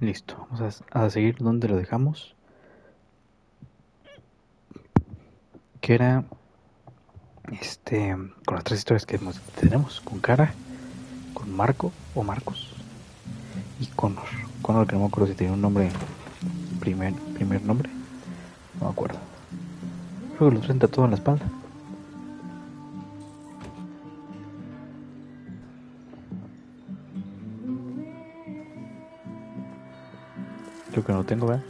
Listo, vamos a seguir donde lo dejamos. Que era con las tres historias que tenemos, con Cara, con Marco o Marcos y Connor. Connor, que no me acuerdo si tenía un nombre, primer nombre, no me acuerdo. Luego lo traen todo en la espalda. Creo que no lo tengo, ¿verdad?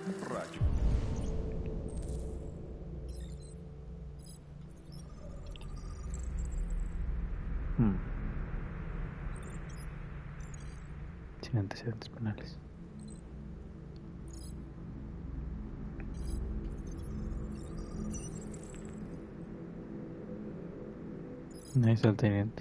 Sin antecedentes penales. Ahí está el teniente.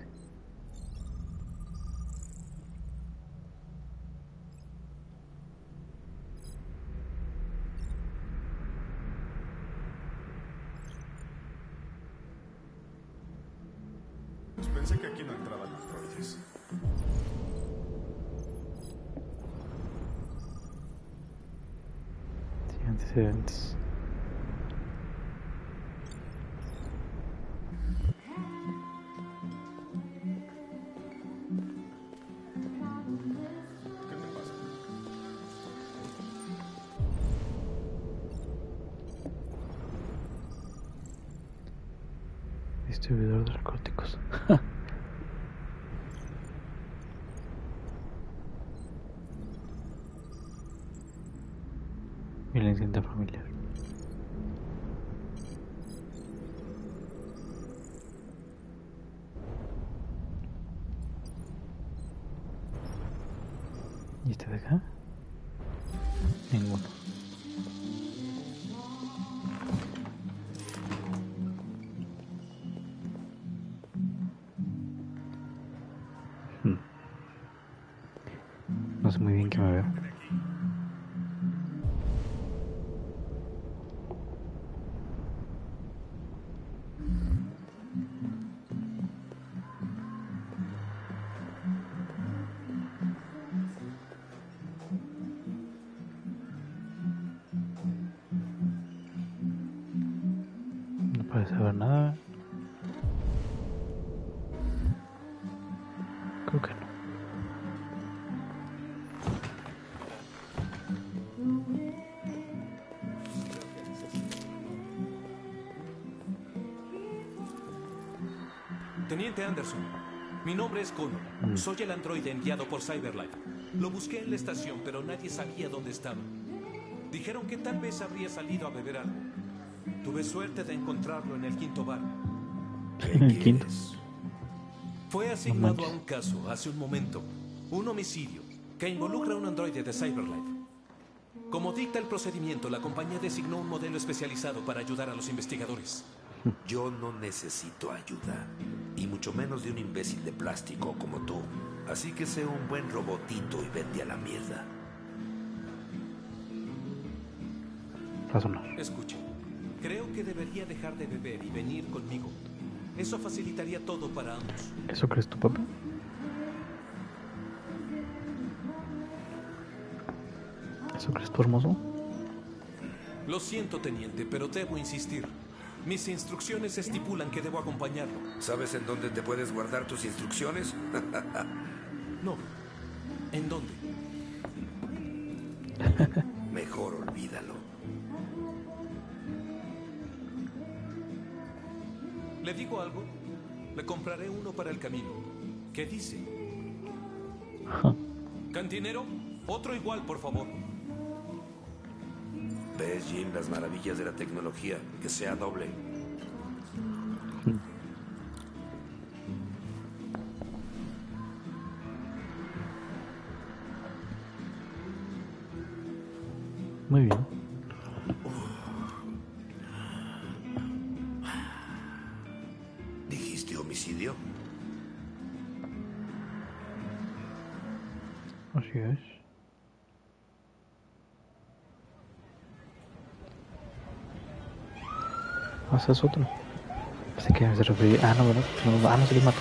Pensé que aquí no entraban androides. Sin antecedentes. ¿Qué te pasa? Distribuidor de narcóticos. Violencia intrafamiliar. ¿Y este de acá? Ninguno. No sé muy bien qué me veo. No parece haber nada. Creo que no. Teniente Anderson, mi nombre es Connor. Soy el androide enviado por Cyberlife. Lo busqué en la estación, pero nadie sabía dónde estaba. Dijeron que tal vez habría salido a beber algo. Tuve suerte de encontrarlo en el quinto bar. El quinto. Fue asignado a un caso hace un momento. Un homicidio que involucra a un androide de Cyberlife. Como dicta el procedimiento, la compañía designó un modelo especializado para ayudar a los investigadores. Yo no necesito ayuda, y mucho menos de un imbécil de plástico como tú. Así que sé un buen robotito y vete a la mierda. Razonar. Escuche, creo que debería dejar de beber y venir conmigo. Eso facilitaría todo para ambos. ¿Eso crees tu papá? ¿Eso crees tu hermoso? Lo siento, teniente, pero debo insistir. Mis instrucciones estipulan que debo acompañarlo. ¿Sabes en dónde te puedes guardar tus instrucciones? No. ¿En dónde? Mejor olvídalo. ¿Le digo algo? Le compraré uno para el camino. ¿Qué dice? Cantinero, otro igual, por favor. ¿Ves, Jim, las maravillas de la tecnología? Que sea doble. Muy bien. ¿Dijiste homicidio? Así es. Ese es otro. Pensé que se refería. Ah, no, ¿verdad? No, no se les mató.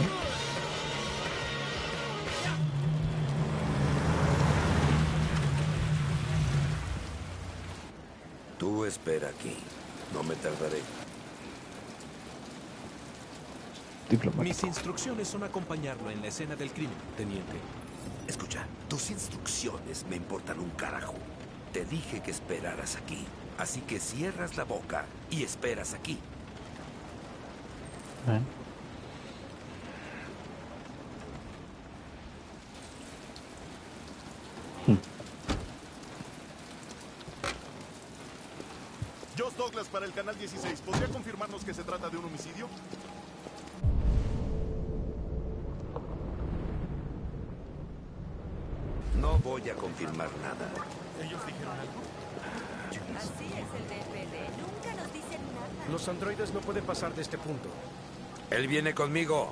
Tú espera aquí. No me tardaré. Diplomático. Mis instrucciones son acompañarlo en la escena del crimen, teniente. Escucha, tus instrucciones me importan un carajo. Te dije que esperaras aquí. Así que cierras la boca y esperas aquí. Bueno. Josh Douglas para el Canal 16. ¿Podría confirmarnos que se trata de un homicidio? No voy a confirmar nada. ¿Ellos dijeron algo? Así es el DPD. Nunca nos dicen nada. Los androides no pueden pasar de este punto. Él viene conmigo.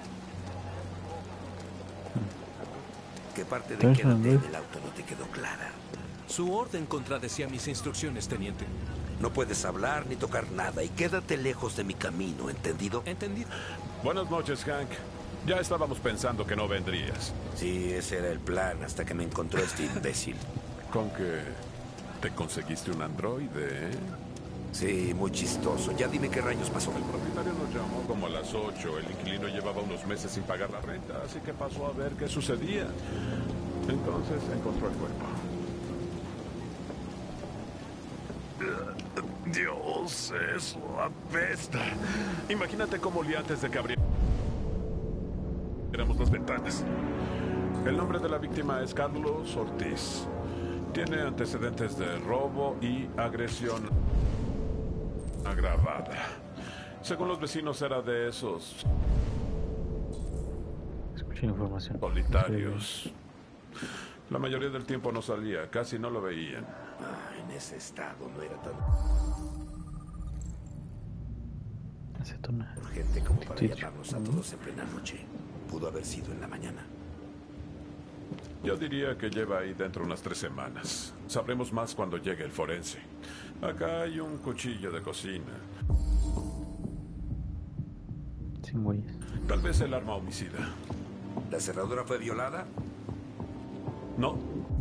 ¿Qué parte ¿Tú de eres un quédate en androide? el auto no te quedó clara? Su orden contradecía mis instrucciones, teniente. No puedes hablar ni tocar nada y quédate lejos de mi camino, ¿entendido? ¿Entendido? Buenas noches, Hank. Ya estábamos pensando que no vendrías. Sí, ese era el plan hasta que me encontró este imbécil. Con que te conseguiste un androide, ¿eh? Sí, muy chistoso. Ya dime qué rayos pasó. El propietario nos llamó como a las 8. El inquilino llevaba unos meses sin pagar la renta, así que pasó a ver qué sucedía. Entonces encontró el cuerpo. Dios, eso apesta. Imagínate cómo olía antes de que abriéramos las ventanas. El nombre de la víctima es Carlos Ortiz. Tiene antecedentes de robo y agresión agravada. Según los vecinos, era de esos Escuché información. solitarios. La mayoría del tiempo no salía, casi no lo veían. En ese estado no era tan Acetona. urgente como para Sí, llamarnos a todos en plena noche. Pudo haber sido en la mañana. Yo diría que lleva ahí dentro unas 3 semanas. Sabremos más cuando llegue el forense. Acá hay un cuchillo de cocina. Sin huellas. Tal vez el arma homicida. ¿La cerradura fue violada? No.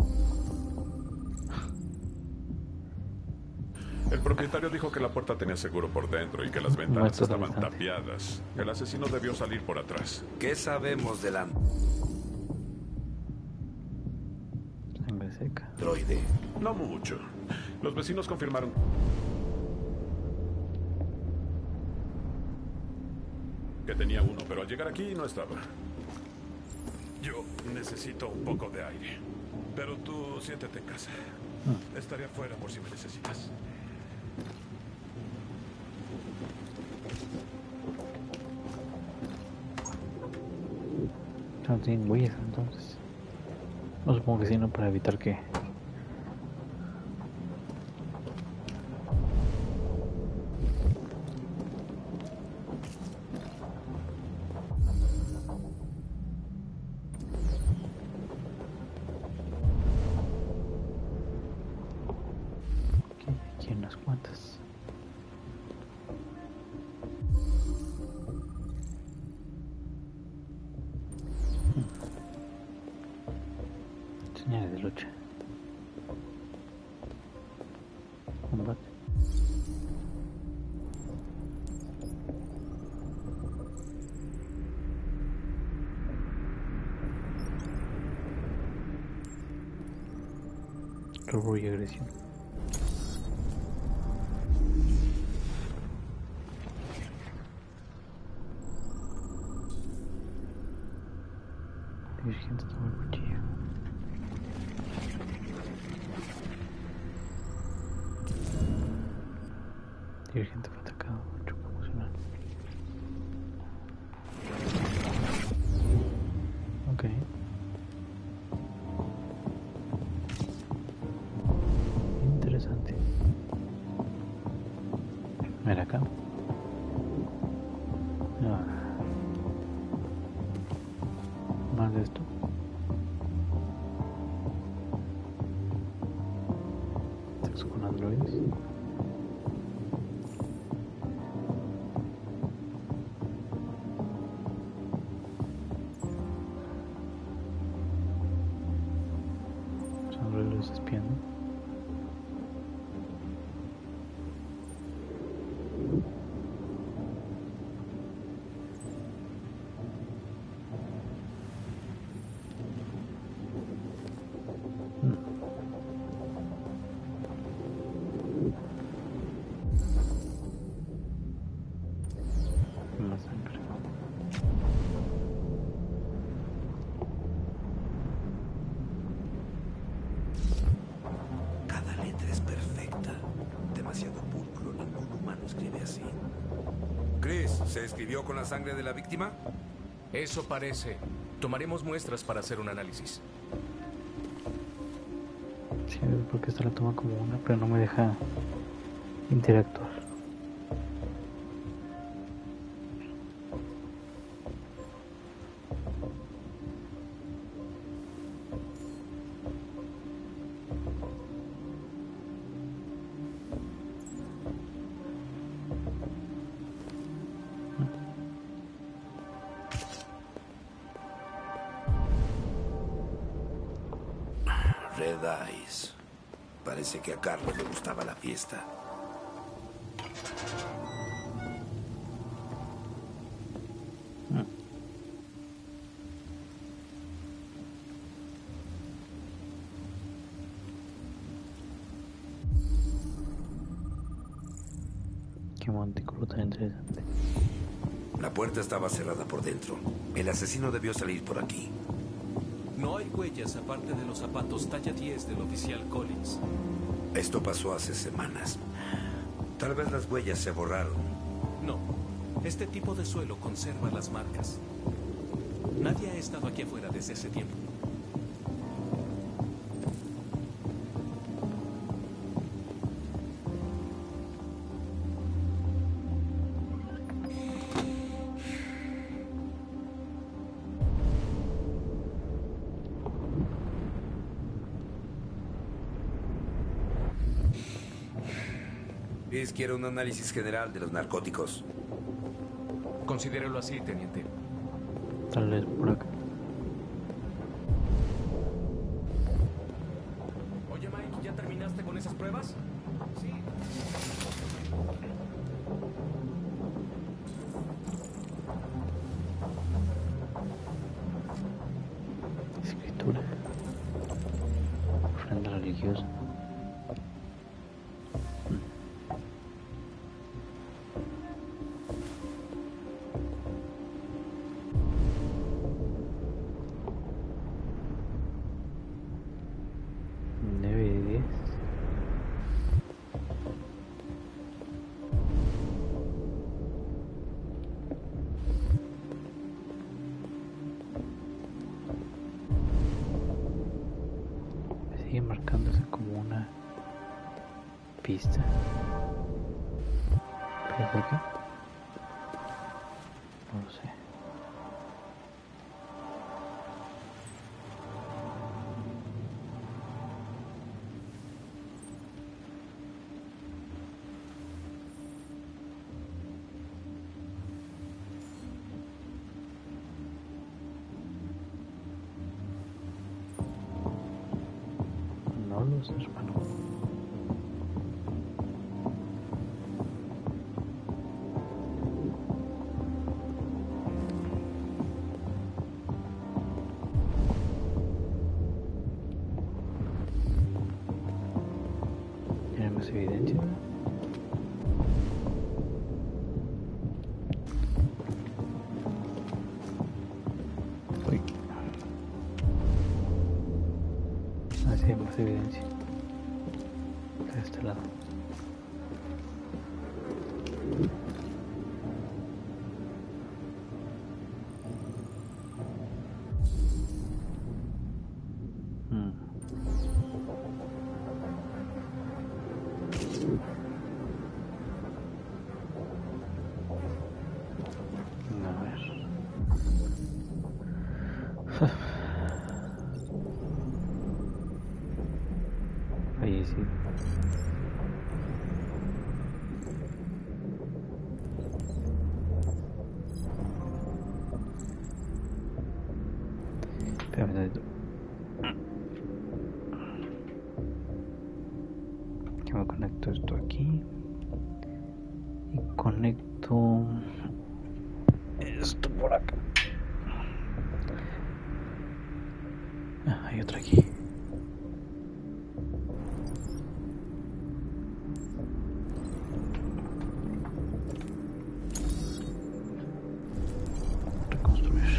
El propietario dijo que la puerta tenía seguro por dentro y que las ventanas Muestras estaban bastante. tapiadas. El asesino debió salir por atrás. ¿Qué sabemos del Sangre seca. androide? No mucho. Los vecinos confirmaron que tenía uno, pero al llegar aquí no estaba. Yo necesito un poco de aire. Pero tú siéntete en casa. Estaré afuera por si me necesitas. No tienen huellas entonces. No, supongo que sí, no, para evitar que... Aquí hay unas cuantas. Señales de lucha. Combate. Robo y agresión. Dirigente toma el cuchillo. Dirigente fue atacado. Choque emocional. Ok. Interesante. Mira acá. Ah. Más de esto. Sexo con androides. Los androides espiando. demasiado pulcro. Ningún humano escribe así. Chris, ¿se escribió con la sangre de la víctima? Eso parece. Tomaremos muestras para hacer un análisis. Sí, porque esta la toma como una, pero no me deja interactuar. Red Eyes. Parece que a Carlos le gustaba la fiesta. Qué montículo tan interesante. La puerta estaba cerrada por dentro. El asesino debió salir por aquí. No hay huellas aparte de los zapatos talla 10 del oficial Collins. Esto pasó hace semanas. Tal vez las huellas se borraron. No, este tipo de suelo conserva las marcas. Nadie ha estado aquí afuera desde ese tiempo. Chris quiere un análisis general de los narcóticos. Considérelo así, teniente. Tal vez por acá. Oye, Mike, ¿ya terminaste con esas pruebas? Sí. Escritura. Ofrenda religiosa. Sigue marcándose como una pista. ¿Pero por qué? No lo sé. No lo sé, hermano. ¿Tiene más evidencia? Uy. Así hay más evidencia. De este lado. A ver. Fallecido. Espérame un tantito. Que me conecto esto aquí. Y conecto esto por acá. Ah, hay otra aquí. Reconstruir.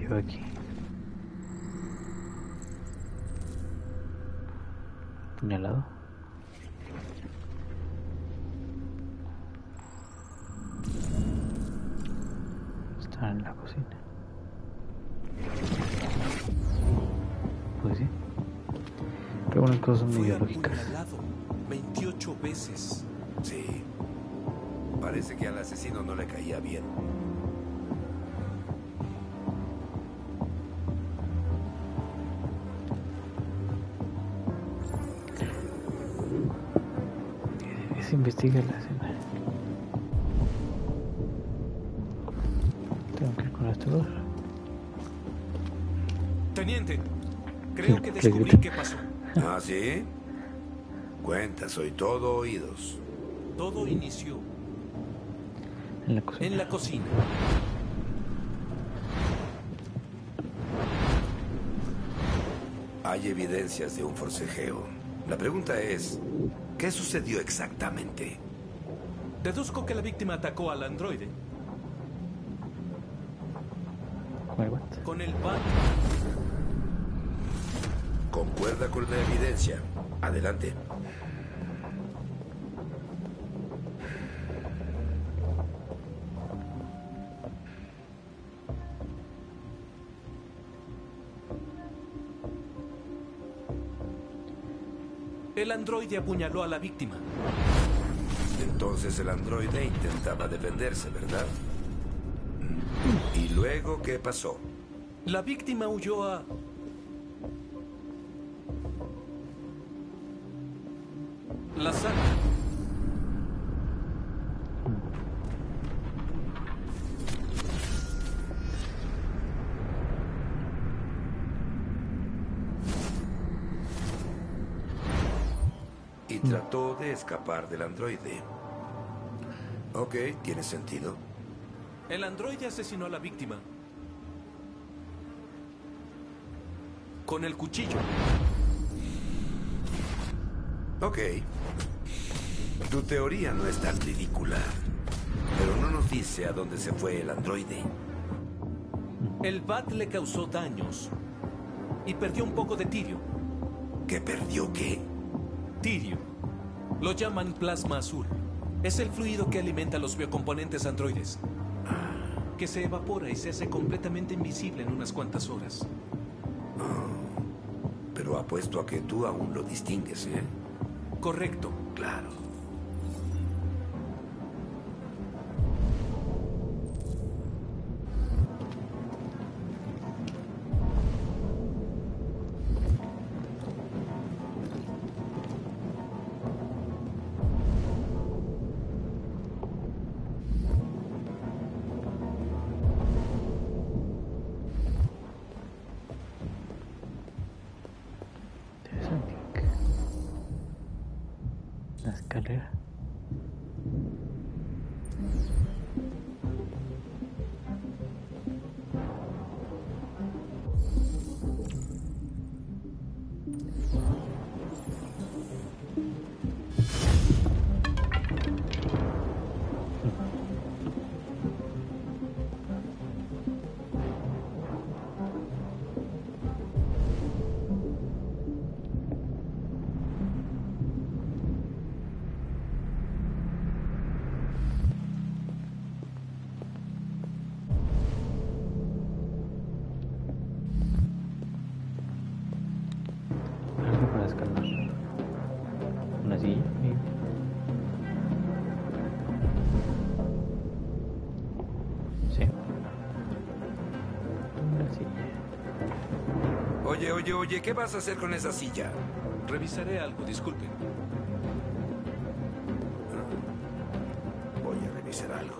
veo aquí? Puñalado. Está en la cocina. Pues sí. Pero unas cosas son Fue medio lógicas. apuñalado 28 veces. Sí. Parece que al asesino no le caía bien. Se investiga la escena. Tengo que ir con estos dos. Teniente, creo Sí, que le descubrí grito. qué pasó. ¿Ah, sí? Cuenta, soy todo oídos. Todo inició En la cocina. en la cocina. Hay evidencias de un forcejeo. La pregunta es, ¿qué sucedió exactamente? Deduzco que la víctima atacó al androide Con el guante. con el bat. Concuerda con la evidencia. Adelante. El androide apuñaló a la víctima. Entonces el androide intentaba defenderse, ¿verdad? ¿Y luego qué pasó? La víctima huyó a... la sala. Y trató de escapar del androide. Ok, tiene sentido. El androide asesinó a la víctima con el cuchillo. Ok. Tu teoría no es tan ridícula. Pero no nos dice a dónde se fue el androide. El bat le causó daños y perdió un poco de tirio. ¿Qué perdió qué? Tirio. Lo llaman plasma azul. Es el fluido que alimenta los biocomponentes androides, que se evapora y se hace completamente invisible en unas cuantas horas. Pero apuesto a que tú aún lo distingues, ¿eh? Correcto. Claro. Interesante. La escalera. Algo para escalar. Una silla. Sí. Una silla. Oye, ¿qué vas a hacer con esa silla? Revisaré algo, disculpen. Voy a revisar algo.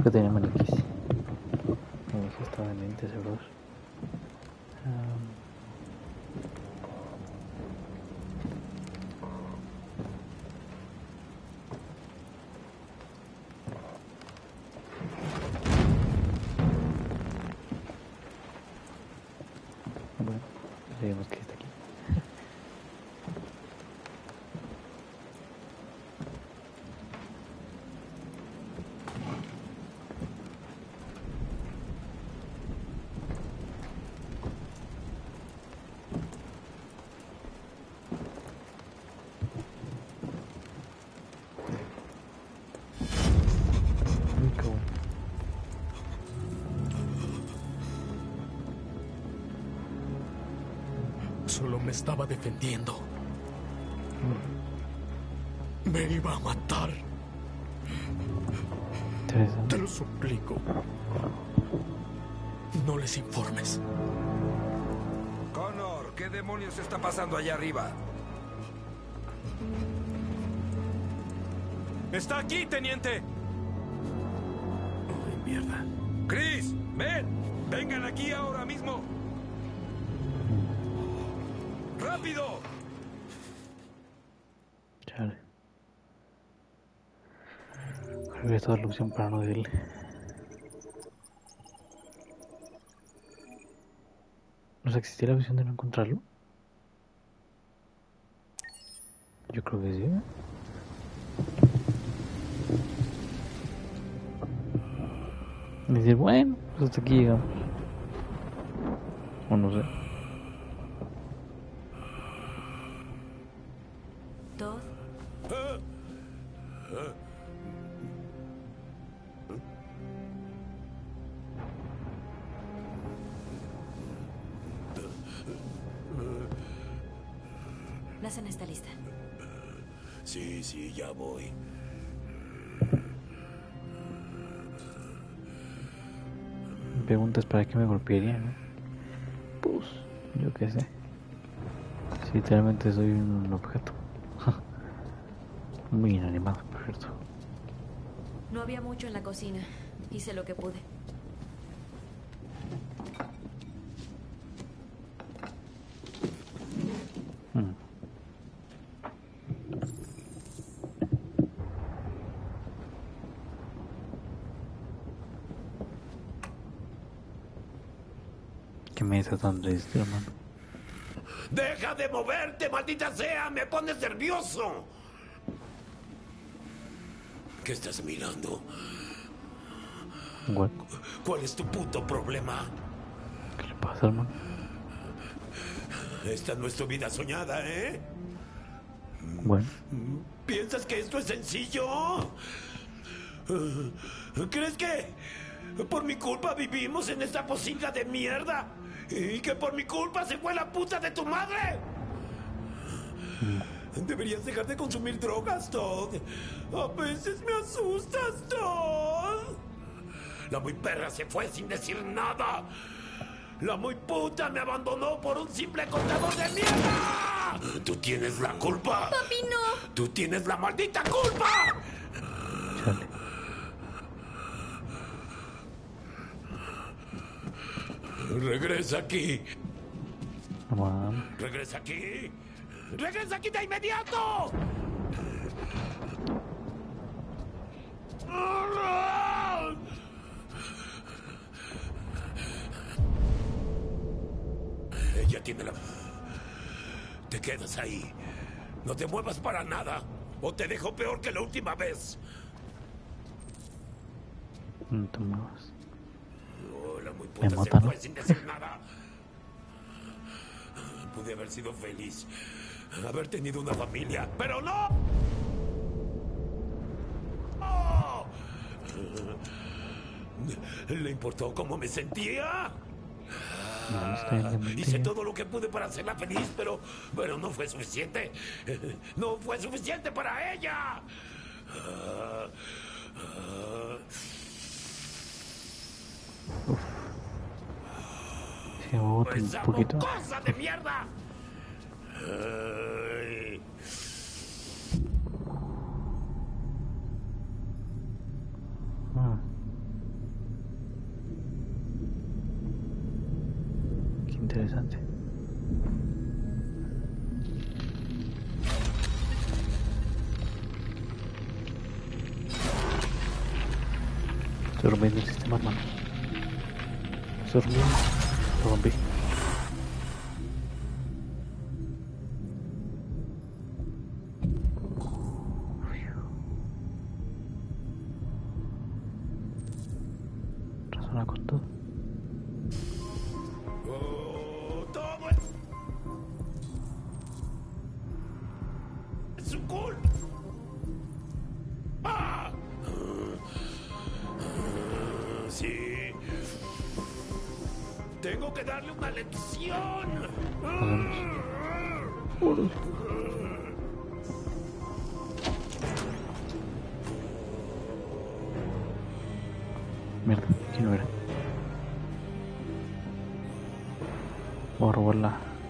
Nunca tenía maniquís. Eso estaba en 20 euros. Bueno, sabemos que está aquí. Solo me estaba defendiendo. Me iba a matar. Te lo suplico. No les informes. Connor, ¿qué demonios está pasando allá arriba? ¡Está aquí, teniente! Ay, mierda. Chris, ven. Vengan aquí ahora mismo. ¡Rápido! Chale. Creo que esta es la opción para no decirle. ¿No existía la opción de no encontrarlo? Yo creo que sí, ¿eh? Y decir, bueno, pues hasta aquí llegamos. O no sé. Todd. La cena está lista. Sí, ya voy. Me preguntas para qué me golpearían, ¿no? Pues, yo qué sé. Si literalmente soy un objeto. Muy inanimado, por cierto. No había mucho en la cocina. Hice lo que pude. ¿Qué me está tan triste, hermano? ¡Deja de moverte, maldita sea! ¡Me pones nervioso! ¿Qué estás mirando? What? ¿Cuál es tu puto problema? ¿Qué le pasa, hermano? Esta no es tu vida soñada, ¿eh? Bueno. ¿Piensas que esto es sencillo? ¿Crees que por mi culpa vivimos en esta pocinga de mierda? ¿Y que por mi culpa se fue la puta de tu madre? Deberías dejar de consumir drogas, Todd. A veces me asustas, Todd. La muy perra se fue sin decir nada. La muy puta me abandonó por un simple contador de mierda. Tú tienes la culpa. ¡Papi, no! Tú tienes la maldita culpa. Chale. Regresa aquí. No mames. Regresa aquí. Regresa aquí de inmediato. Ella tiene la... Te quedas ahí. No te muevas para nada. O te dejo peor que la última vez. No te muevas. Oh, la muy Me puta se matan. fue sin decir nada. Pude haber sido feliz. Haber tenido una familia. ¡Pero no! ¡Oh! ¿Le importó cómo me sentía? No, está bien de mente. Hice todo lo que pude para hacerla feliz, pero no fue suficiente. No fue suficiente para ella. Sí, un ¡Esa poquito. mocosa de mierda! Ay. Ah, Estoy rompiendo el sistema, hermano. Estoy rompiendo. Lo rompí. Razona con todo. Todo es su culpa. ¡Ah! Sí. Tengo que darle una lección. Mierda, aquí no era. Voy a robar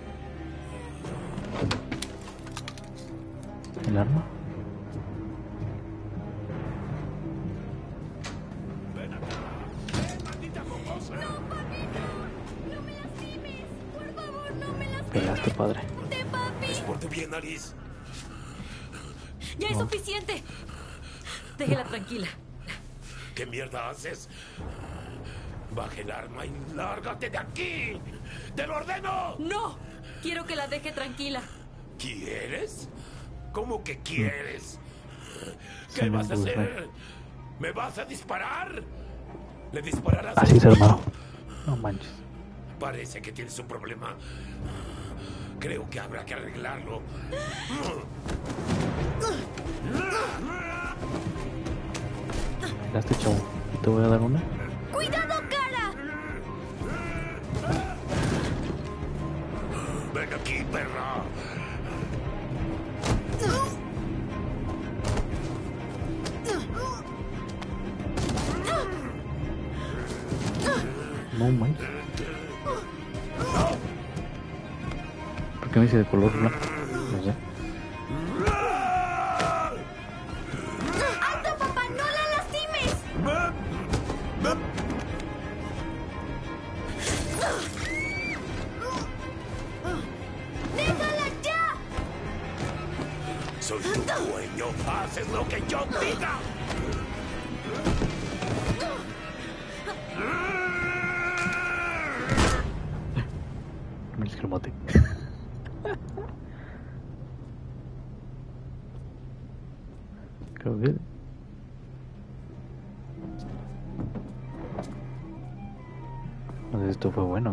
el arma. Ven acá. ¡Ven, maldita mocosa! ¡No, papi, no! ¡No me lastimes! ¡Por favor, no me lastimes! Peleaste, padre. ¡De papi! Es por tu bien, Alice. ¡Ya es suficiente! Déjela tranquila. ¿Qué mierda haces? Baja el arma y lárgate de aquí. ¡Te lo ordeno! ¡No! Quiero que la deje tranquila. ¿Quieres? ¿Cómo que quieres? ¿Qué Sí, vas a pues, hacer? ¿Me vas a disparar? ¿Le dispararás? Así es, hermano. No manches. Parece que tienes un problema. Creo que habrá que arreglarlo. Peleaste, chavo. Te voy a dar una. ¡Cuidado, cara! Ven aquí, perra. No manches. ¿Por qué me hice de color blanco? No sé. ¡Alto, papá! ¡No la lastimes! ¡Déjala ya! Soy tu dueño. Haces lo que yo diga. Me dice que lo maté. Creo que... No sé si esto fue bueno.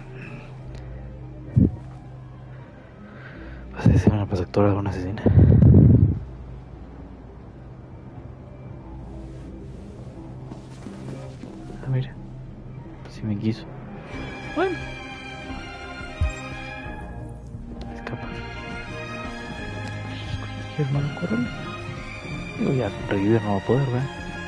Pasé de ser una protectora de una asesina. Ah, mira. Si me quiso. Bueno. Escapa. ¿Qué hermano? Córrele. Digo, ya revivir no va a poder, ¿verdad?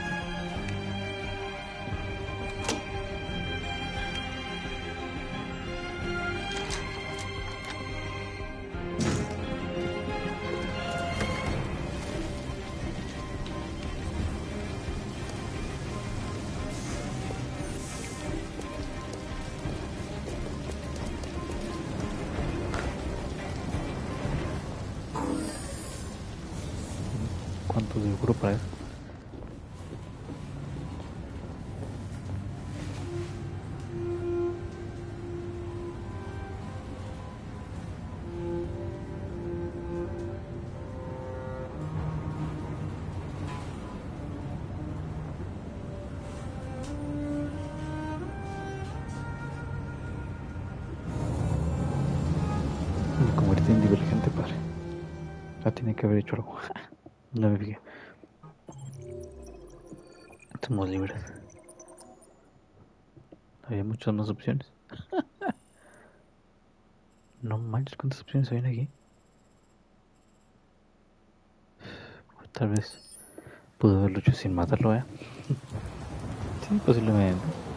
¿Cuánto seguro para eso? Me convertí en divergente, padre. Ya tiene que haber hecho algo. No me fijé. Somos libres. Había muchas más opciones. No manches, ¿cuántas opciones habían aquí? Tal vez pude haberlo hecho sin matarlo, ¿eh? Sí, posiblemente.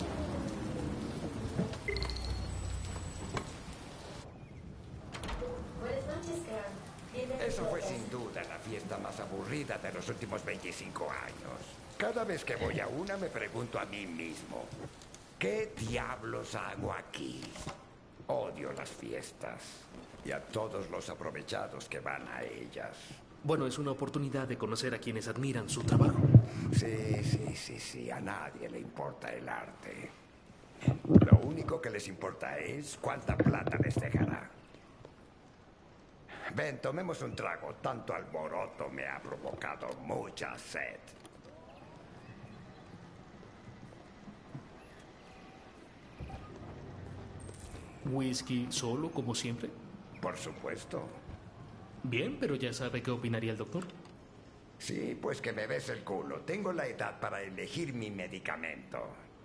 Eso fue sin duda la fiesta más aburrida de los últimos 25 años. Cada vez que voy a una me pregunto a mí mismo, ¿qué diablos hago aquí? Odio las fiestas y a todos los aprovechados que van a ellas. Bueno, es una oportunidad de conocer a quienes admiran su trabajo. Sí. A nadie le importa el arte. Lo único que les importa es cuánta plata les dejará. Ven, tomemos un trago. Tanto alboroto me ha provocado mucha sed. ¿Whisky solo, como siempre? Por supuesto. Bien, pero ya sabe qué opinaría el doctor. Sí, pues que me ves el culo. Tengo la edad para elegir mi medicamento.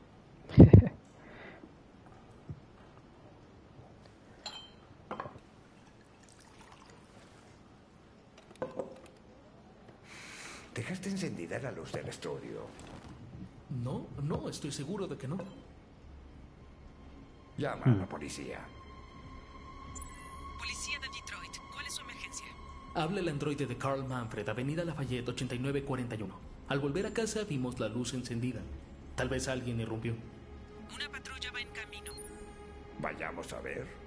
¿Dejaste encendida la luz del estudio? No, estoy seguro de que no. Llama a la policía. Policía de Detroit, ¿cuál es su emergencia? Habla el androide de Carl Manfred, Avenida Lafayette 8941. Al volver a casa vimos la luz encendida. Tal vez alguien irrumpió. Una patrulla va en camino. Vayamos a ver.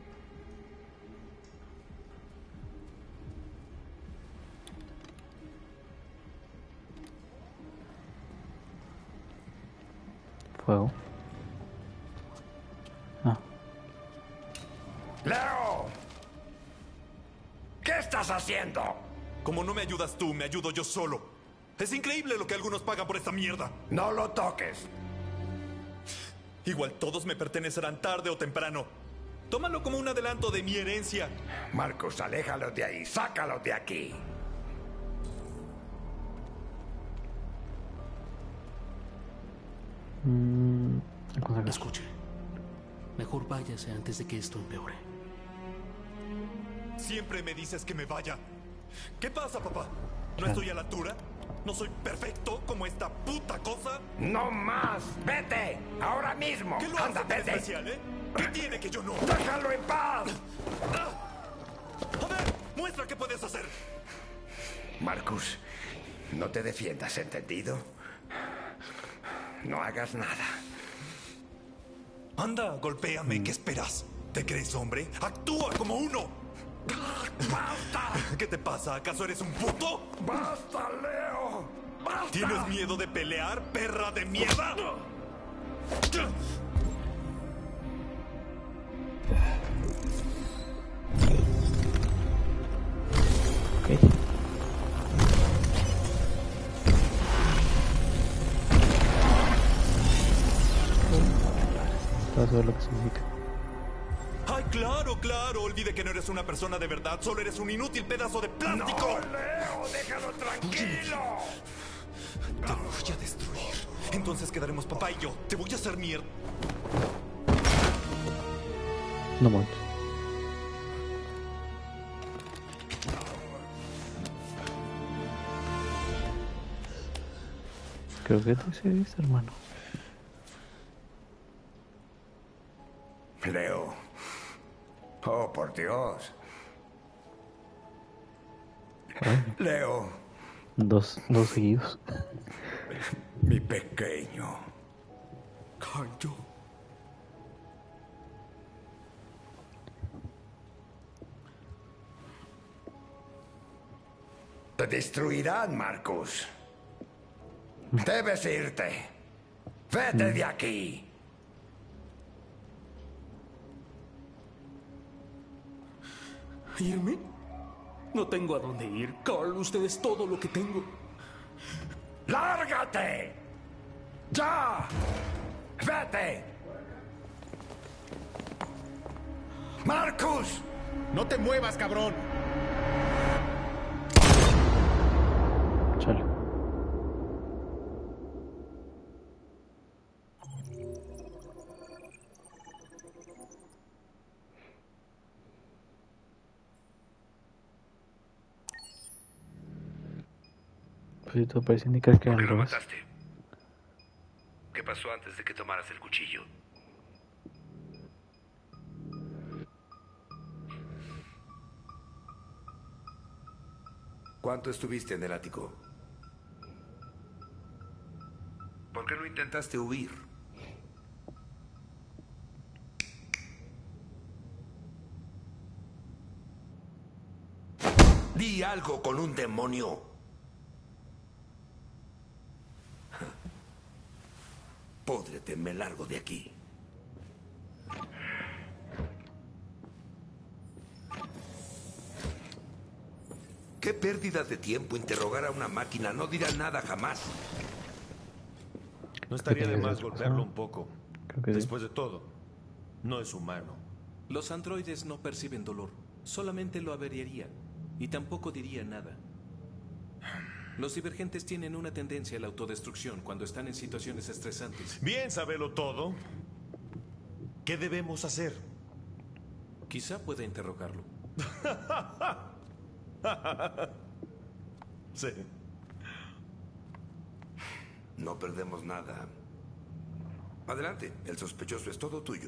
Fuego. ¡Leo! ¿Qué estás haciendo? Como no me ayudas tú, me ayudo yo solo. Es increíble lo que algunos pagan por esta mierda. No lo toques. Igual todos me pertenecerán tarde o temprano. Tómalo como un adelanto de mi herencia. Marcus, aléjalo de ahí. Sácalo de aquí. Escuche. Mejor váyase antes de que esto empeore. Siempre me dices que me vaya. ¿Qué pasa, papá? ¿No estoy a la altura? ¿No soy perfecto como esta puta cosa? ¡No más! ¡Vete! ¡Ahora mismo! ¿Qué lo ¡Anda, hace tan vete! especial, eh? ¿Qué tiene que yo no? ¡Déjalo en paz! A ver, muestra qué puedes hacer. Marcus, no te defiendas, ¿entendido? No hagas nada. Anda, golpéame, ¿qué esperas? ¿Te crees hombre? ¡Actúa como uno! ¡Basta! ¿Qué te pasa? ¿Acaso eres un puto? ¡Basta, Leo! ¡Basta! ¿Tienes miedo de pelear, perra de mierda? Ok. Para saber lo que significa. ¡Ay, claro, claro! Olvide que no eres una persona de verdad, solo eres un inútil pedazo de plástico. ¡No, Leo! ¡Déjalo tranquilo! Te voy a destruir. Entonces quedaremos papá y yo. Te voy a hacer mierda. No mucho. Creo que te seguís, hermano. Leo. Oh, por Dios. Leo. Dos seguidos. Mi pequeño. Carl, yo. Te destruirán, Marcus. Debes irte. Vete de aquí. ¿Irme? No tengo a dónde ir. Carl, usted es todo lo que tengo. ¡Lárgate! ¡Ya! ¡Vete! ¡Marcus! ¡No te muevas, cabrón! Chale. Pues todo parece indicar que ¿Por qué eran lo drogas. mataste? ¿Qué pasó antes de que tomaras el cuchillo? ¿Cuánto estuviste en el ático? ¿Por qué no intentaste huir? Vi algo con un demonio. Pódrete, me largo de aquí. Qué pérdida de tiempo interrogar a una máquina. No dirá nada jamás. No estaría de más golpearlo un poco. Creo que sí. Después de todo, no es humano. Los androides no perciben dolor, solamente lo averiarían y tampoco dirían nada. Los divergentes tienen una tendencia a la autodestrucción cuando están en situaciones estresantes. Bien, saberlo todo. ¿Qué debemos hacer? Quizá pueda interrogarlo. Sí. No perdemos nada. Adelante, el sospechoso es todo tuyo.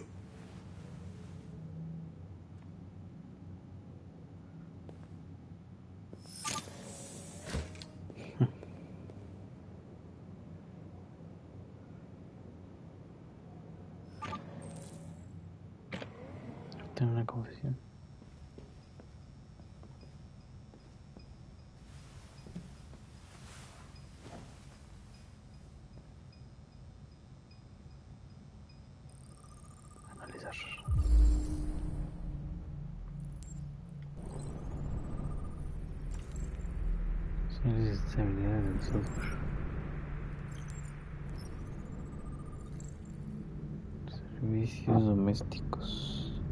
Tengo una confesión. Analizar. Señales de estabilidad del software. Servicios domésticos.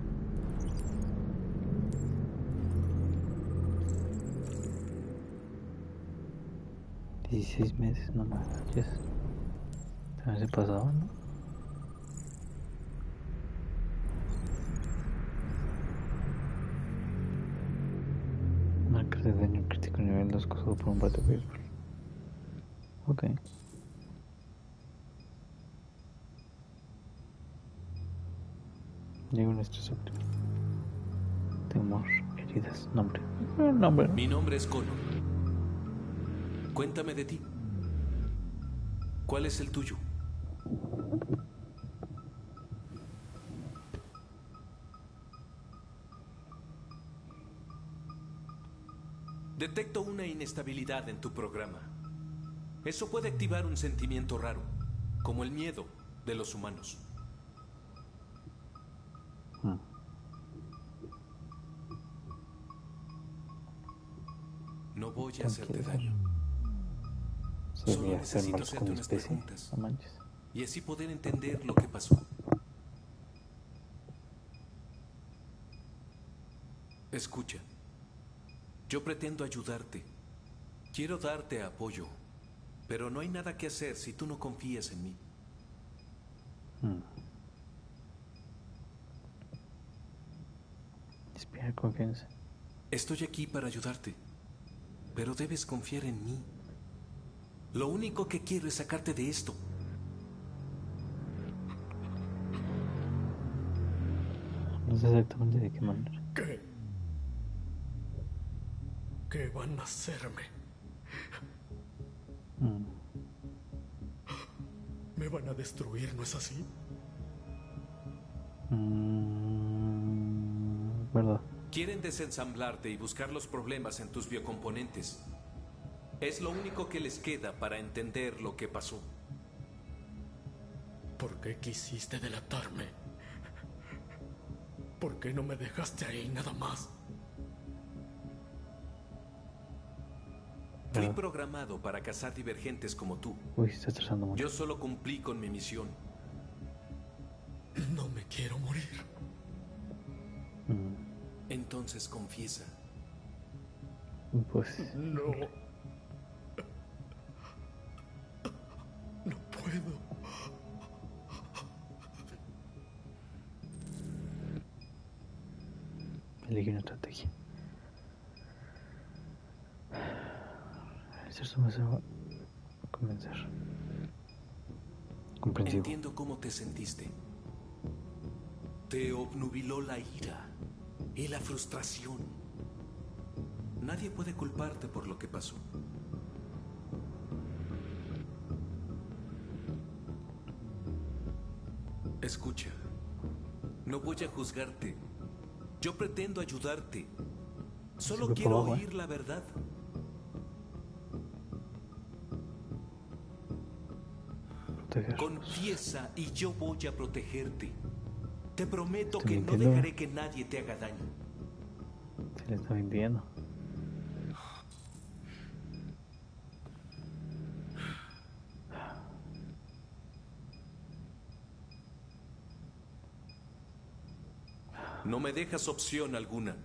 16 meses, no manches. También se pasaba, ¿no? Marcas de daño crítico nivel 2 causado por un bate de béisbol. Ok. Llega un estrés óptimo. Temor, heridas, nombre. Nombre. Mi nombre es Connor. Cuéntame de ti. ¿Cuál es el tuyo? Detecto una inestabilidad en tu programa. Eso puede activar un sentimiento raro, como el miedo de los humanos. No voy a hacerte daño. Solo necesito hacerte unas preguntas y así poder entender lo que pasó. Escucha, yo pretendo ayudarte. Quiero darte apoyo, pero no hay nada que hacer si tú no confías en mí. Inspira confianza. Estoy aquí para ayudarte, pero debes confiar en mí. Lo único que quiero es sacarte de esto. No sé exactamente de qué manera. ¿Qué van a hacerme? ¿Me van a destruir, no es así? ¿Verdad? Quieren desensamblarte y buscar los problemas en tus biocomponentes. Es lo único que les queda para entender lo que pasó. ¿Por qué quisiste delatarme? ¿Por qué no me dejaste ahí nada más? Fui programado para cazar divergentes como tú. Uy, está estresando mucho. Yo solo cumplí con mi misión. No me quiero morir. Entonces confiesa. Pues... No. No puedo. Elegí una estrategia. Eso me va a convencer. Comprensivo. Entiendo cómo te sentiste. Te obnubiló la ira y la frustración. Nadie puede culparte por lo que pasó. Escucha, no voy a juzgarte. Yo pretendo ayudarte. Solo Sube quiero por abajo, oír la verdad. Proteger. Confiesa y yo voy a protegerte. Te prometo Estoy que no mintiendo. dejaré que nadie te haga daño. Se le está mintiendo. No me dejas opción alguna.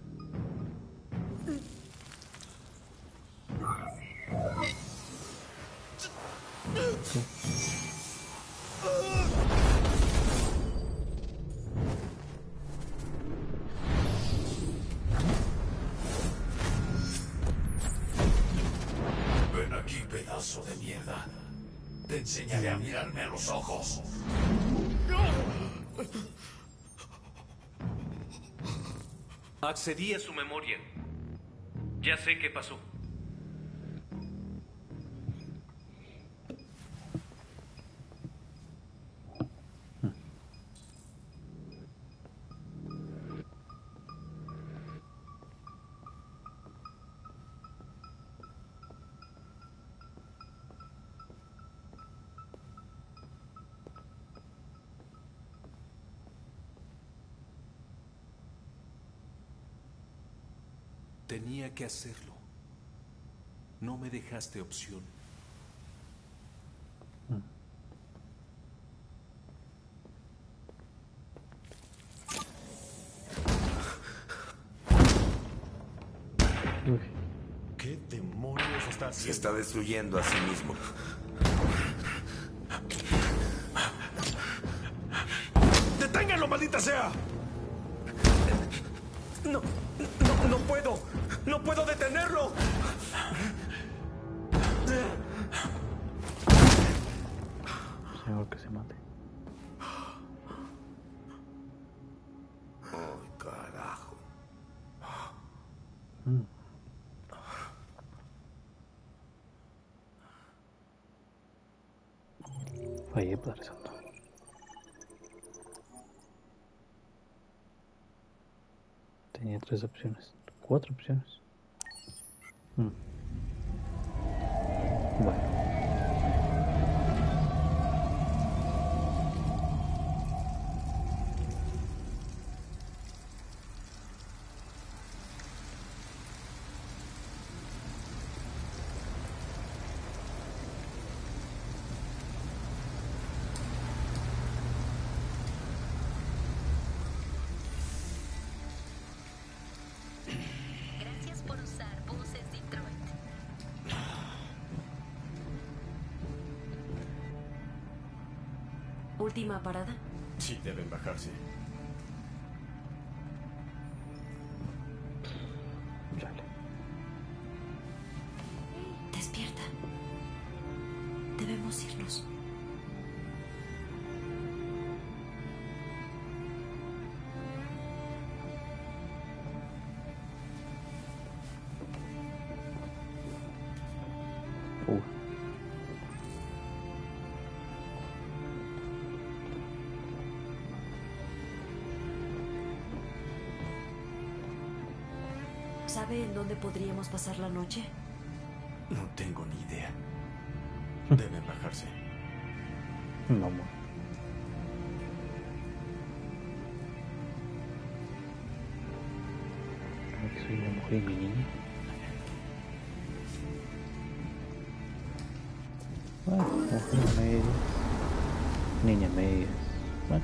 Ven aquí, pedazo de mierda. Te enseñaré a mirarme a los ojos. Accedí a su memoria. Ya sé qué pasó. Tenía que hacerlo. No me dejaste opción. Uy. ¿Qué demonios está Se haciendo? está destruyendo a sí mismo. ¡Deténganlo, maldita sea! No puedo. No puedo detenerlo. Mejor que se mate. Oh, carajo. Fallé, Padre Santo. Tenía 3 opciones. 4 opciones. Bueno. Gracias por usar Buses Detroit. Última parada. Sí, deben bajarse. Chale. Despierta. Debemos irnos. ¿Sabe en dónde podríamos pasar la noche? No tengo ni idea. Deben bajarse. No, amor. Creo que soy una mujer y mi niña. Bueno, mujer a medias. Niña a medias. Bueno.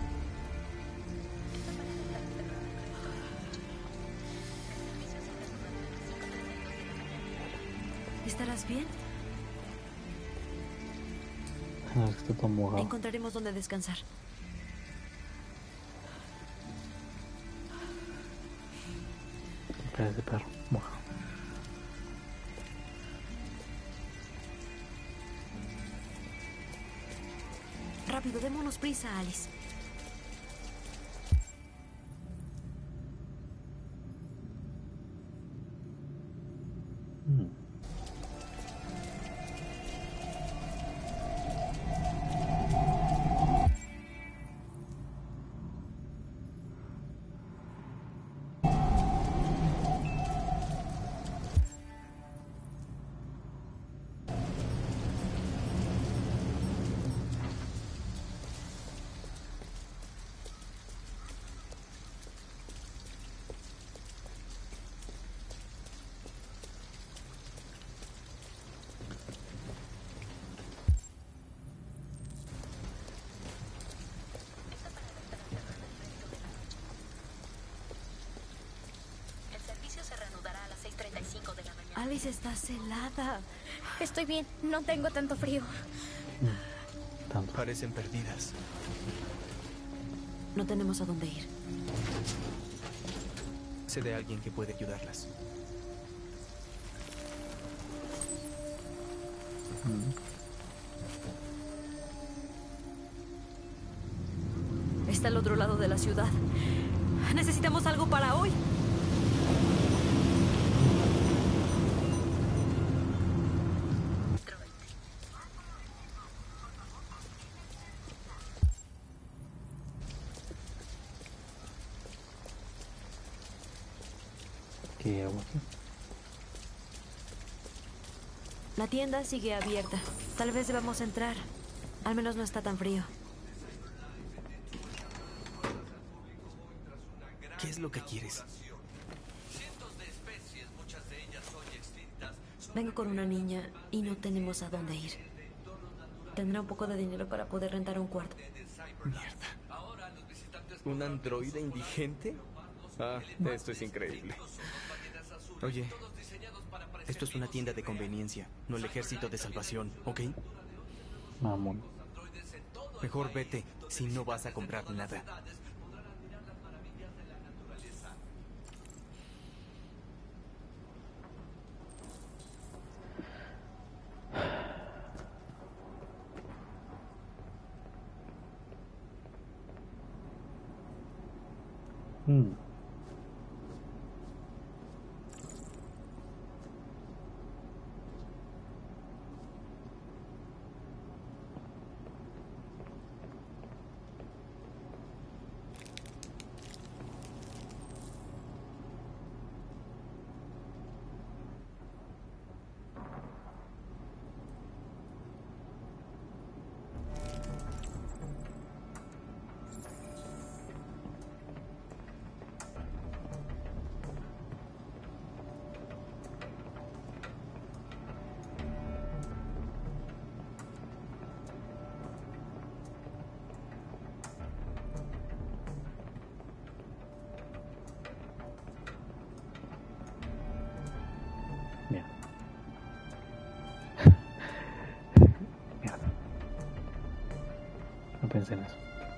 ¿Estarás bien? No, es que está todo mojado. Encontraremos dónde descansar. Cara de perro, mojado. Rápido, démonos prisa, Alice. Alice, estás helada. Estoy bien, no tengo tanto frío. Parecen perdidas. No tenemos a dónde ir. Sé de alguien que puede ayudarlas. Está al otro lado de la ciudad. Necesitamos algo para hoy. ¿Qué hago aquí? La tienda sigue abierta. Tal vez debamos entrar. Al menos no está tan frío. ¿Qué es lo que quieres? Vengo con una niña y no tenemos a dónde ir. Tendrá un poco de dinero para poder rentar un cuarto. Mierda. ¿Un androide indigente? Ah, esto es increíble. Oye, esto es una tienda de conveniencia, no el ejército de salvación, ¿ok? Mamón. Mejor vete, si no vas a comprar nada. Pensé en eso.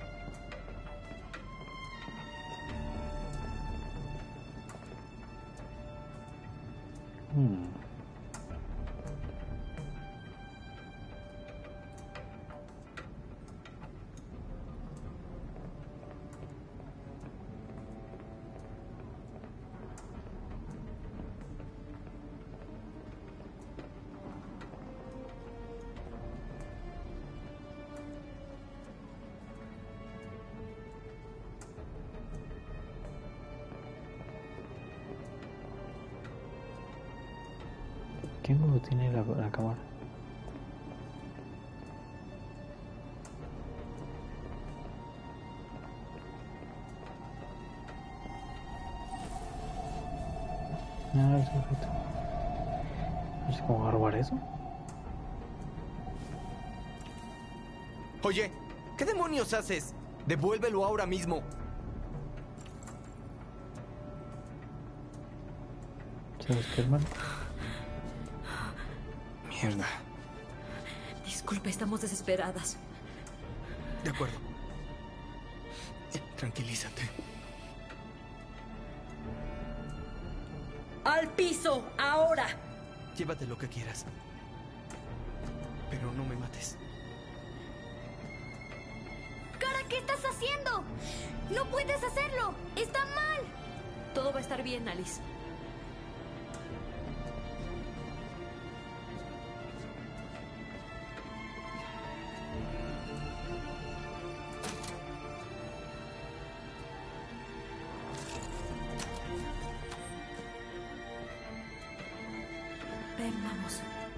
¿Qué modo tiene la cámara? No, es perfecto. No sé cómo robar eso. Oye, ¿qué demonios haces? Devuélvelo ahora mismo. ¿Sabes qué, hermano? Mierda. Disculpe, estamos desesperadas. De acuerdo. Tranquilízate. ¡Al piso! ¡Ahora! Llévate lo que quieras. Pero no me mates. ¡Cara, qué estás haciendo! ¡No puedes hacerlo! ¡Está mal! Todo va a estar bien, Alice. Ven, vamos.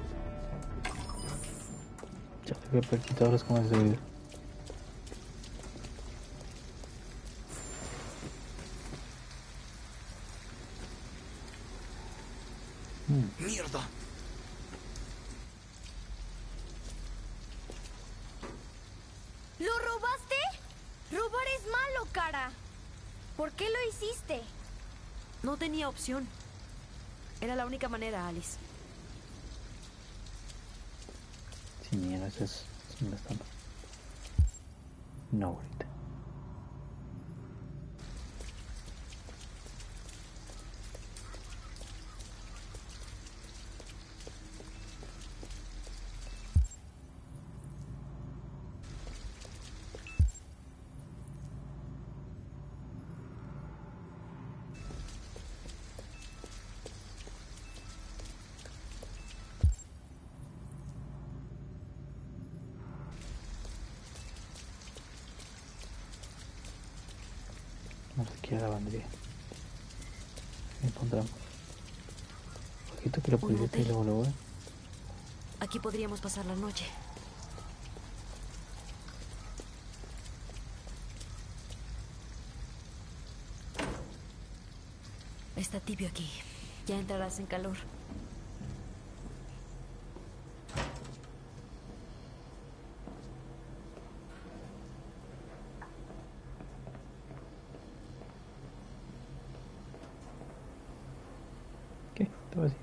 Ya te voy a quitar ahora como ese video. ¡Mierda! ¿Lo robaste? Robar es malo, cara. ¿Por qué lo hiciste? No tenía opción. Era la única manera, Alice. Si mira, ese es donde están. No, ahorita. No sé qué lavandería. Encontramos. Ojito que la policía te luego. Aquí podríamos pasar la noche. Está tibio aquí. Ya entrarás en calor. ¿Qué? Te voy a decir.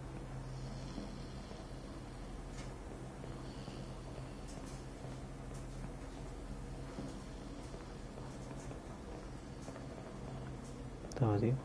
Está vacío.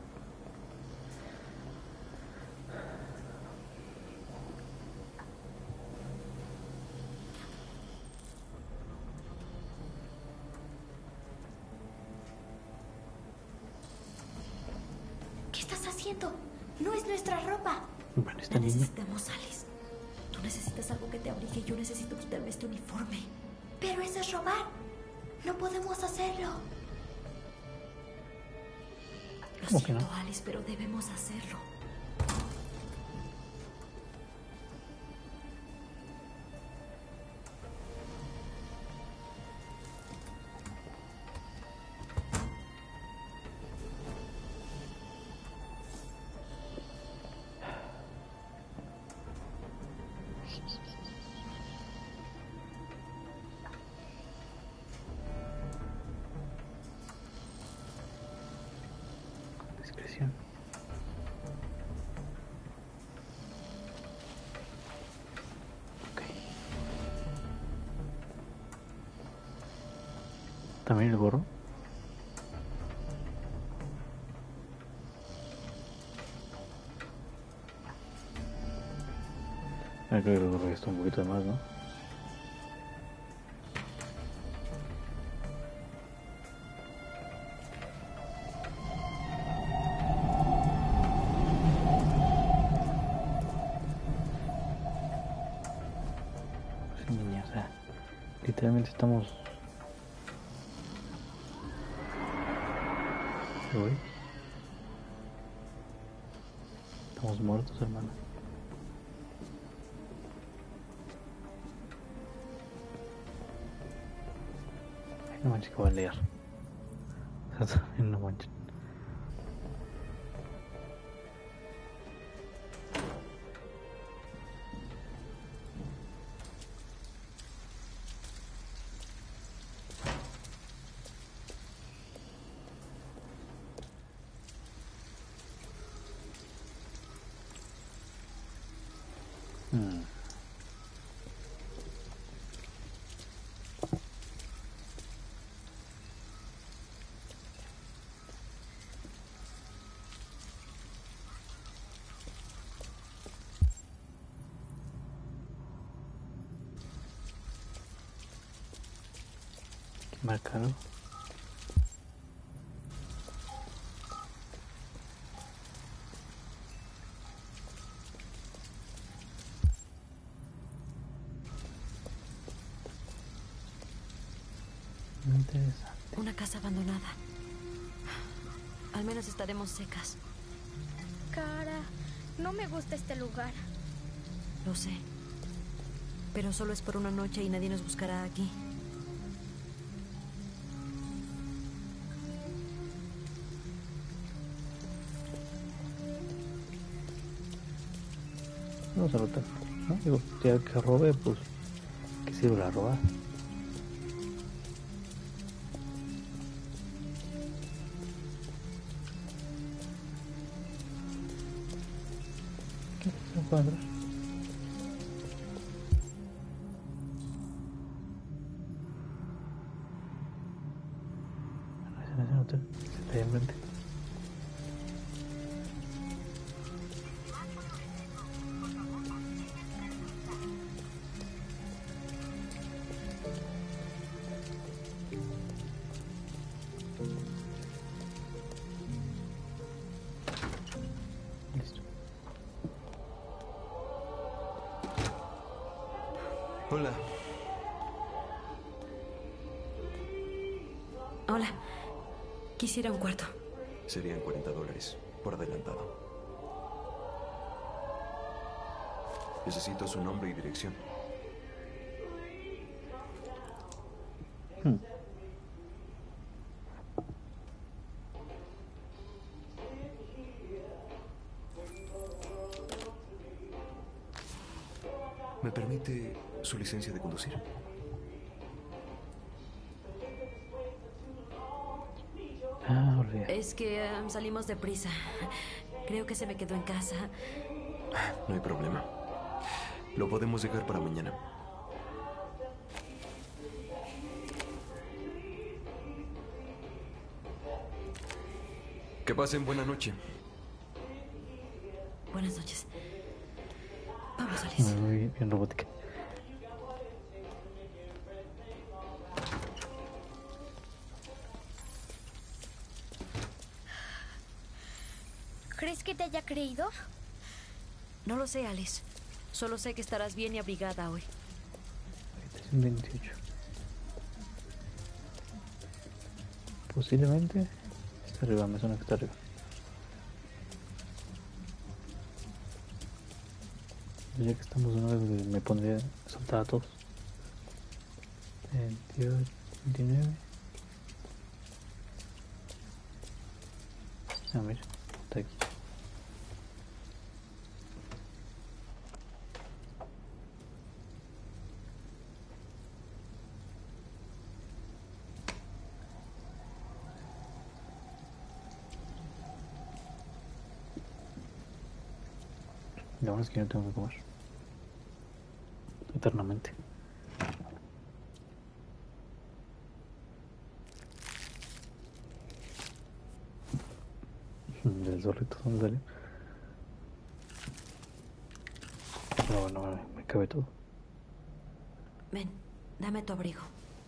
¿Qué estás haciendo? No es nuestra ropa. Bueno, esta La niña. necesitamos, Alice. Tú necesitas algo que te abrigue y yo necesito quitarme este uniforme. Pero eso es robar. No podemos hacerlo. Lo ¿Cómo que siento, no? Alice, pero debemos hacerlo. Discreción. Ok. ¿También el gorro? Ah, creo que el gorro está un poquito de más, ¿no? Sí, niña, o sea, literalmente estamos... ¿Sí, güey? Estamos muertos, hermano. Ay, no manches que voy a leer. O sea, también no manches. Marcado. Interesante. Una casa abandonada. Al menos estaremos secas. Cara, no me gusta este lugar. Lo sé. Pero solo es por una noche y nadie nos buscará aquí. Vamos a rotar, ¿no? Digo, ya que robe, pues, ¿qué sirve la robar? puedo entrar. Ese hotel está ahí enfrente. Hola. Hola. Quisiera un cuarto. Serían $40 por adelantado. Necesito su nombre y dirección. ¿Me permite su licencia de conducir? Es que salimos deprisa. Creo que se me quedó en casa. No hay problema. Lo podemos dejar para mañana. Que pasen buena noche. Buenas noches. Vamos, Alice. Muy bien robótica. ¿Crees que te haya creído? No lo sé, Alice. Solo sé que estarás bien y abrigada hoy. Habitación 28. Posiblemente está arriba, me suena que está arriba. Ya que estamos una vez, me pondría a soltar a todos. 28, 29. Ah, mira, está aquí. La verdad es que yo no tengo que comer eternamente. Del zorrito, ¿dónde salió? No, bueno, me cabe todo. Ven, dame tu abrigo.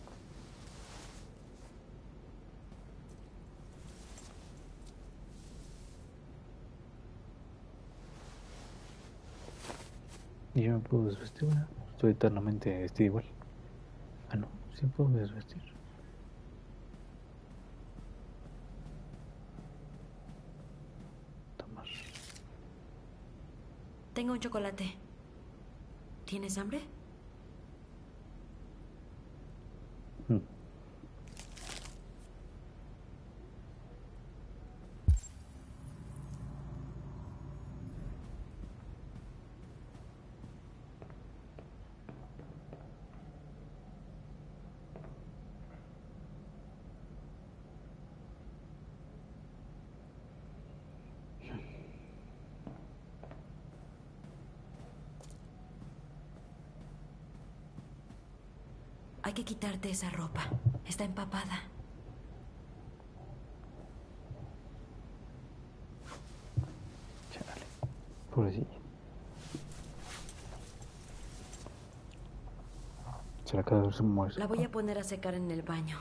Y yo me puedo desvestir, ¿verdad? Estoy eternamente vestido igual. Ah, no, sí puedo desvestir. Tomar. Tengo un chocolate. ¿Tienes hambre? Hay que quitarte esa ropa. Está empapada. Chale. Pobrecilla. Se la acaba de ver muerta. La voy a poner a secar en el baño.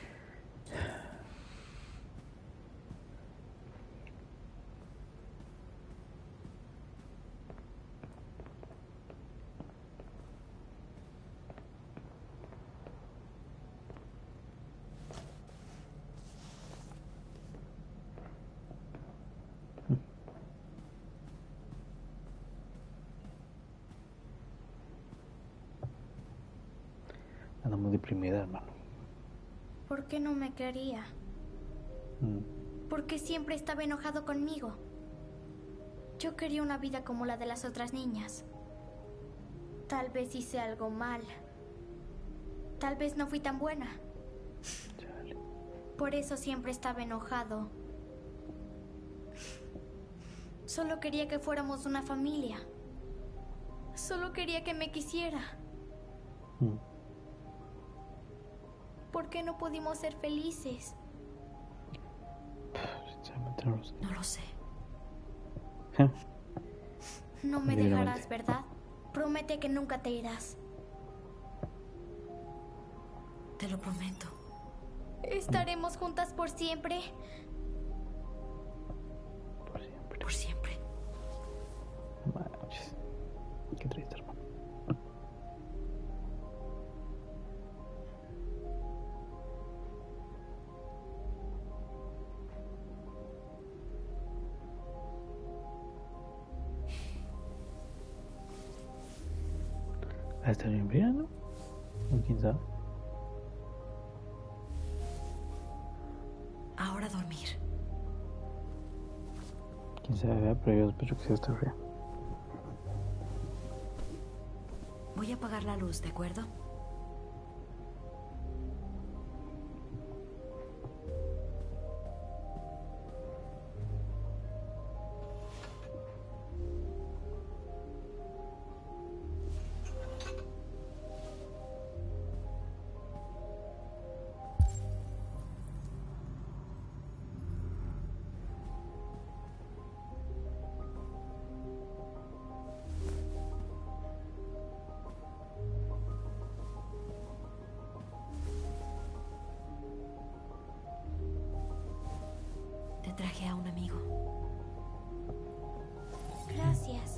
Anda muy deprimida, hermano. ¿Por qué no me quería? Porque siempre estaba enojado conmigo. Yo quería una vida como la de las otras niñas. Tal vez hice algo mal. Tal vez no fui tan buena. Por eso siempre estaba enojado. Solo quería que fuéramos una familia. Solo quería que me quisiera. ¿Por qué no pudimos ser felices? Sinceramente no lo sé. No lo sé. No me dejarás, ¿verdad? Promete que nunca te irás. Te lo prometo. ¿Estaremos juntas por siempre? Por siempre. Manches. Qué triste, hermano. ¿Va a estar bien fría, no? ¿O quién sabe? Ahora a dormir. Quién sabe, pero yo sospecho que sí está fría. Voy a apagar la luz, ¿de acuerdo? Te traje a un amigo. Gracias.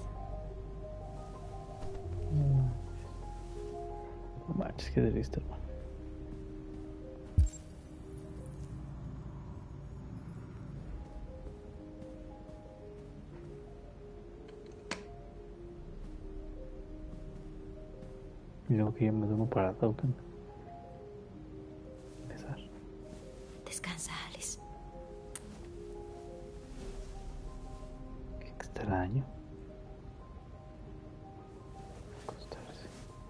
No manches, qué triste, hermano. Y luego que ya me duermo parado, ¿o qué? Empezar. Descansa, Alice. Qué extraño. Acostarse.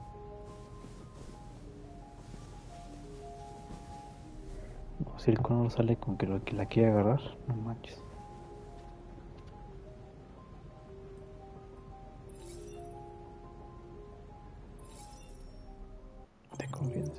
No, si el cono sale con que lo que la quiere agarrar, no manches. Ten confianza.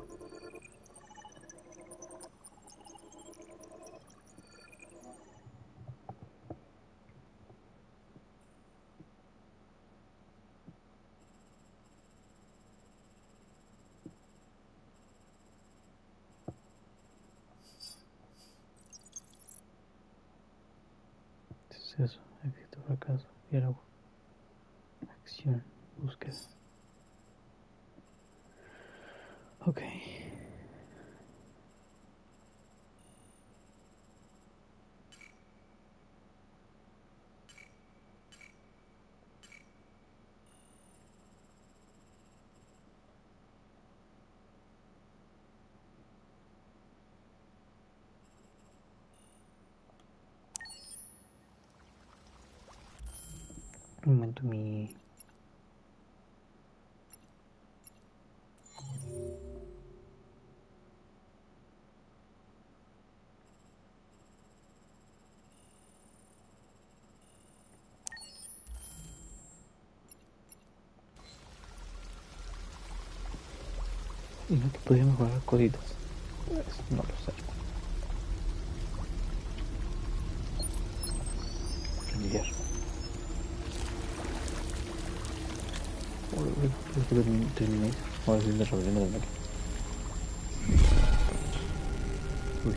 Suceso, éxito, fracaso, diálogo, acción, búsqueda. Ok. Un momento, mi... Y no que podía mejorar cositas. Pues no lo sé. Familiar. Terminé. Ahora sí desarrollando la máquina. Uy.